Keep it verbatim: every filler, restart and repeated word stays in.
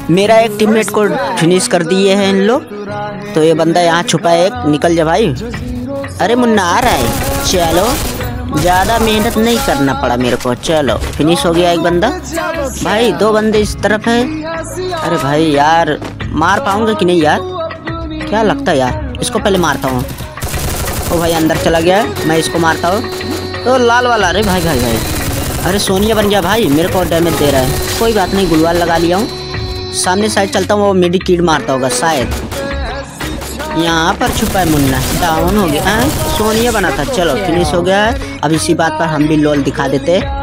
मेरा एक टीममेट को फिनिश कर दिए हैं इन लोग। तो ये बंदा यहाँ छुपा है, एक निकल जा भाई। अरे मुन्ना आ रहा है, चलो ज़्यादा मेहनत नहीं करना पड़ा मेरे को। चलो फिनिश हो गया एक बंदा। भाई दो बंदे इस तरफ है। अरे भाई यार मार पाऊंगा कि नहीं यार, क्या लगता है यार। इसको पहले मारता हूँ। ओ भाई अंदर चला गया है, मैं इसको मारता हूँ। तो लाल वाला, अरे भाई भाई भाई, अरे सोनिया बन गया भाई, मेरे को डैमेज दे रहा है। कोई बात नहीं, गुलवाल लगा लिया हूँ। सामने साइड चलता हूँ, वो मिडी कीड मारता होगा शायद। यहाँ पर छुपा है मुन्ना, डाउन हो गया। सोनिया बना था। चलो फिनिश हो गया है। अब इसी बात पर हम भी लोल दिखा देते।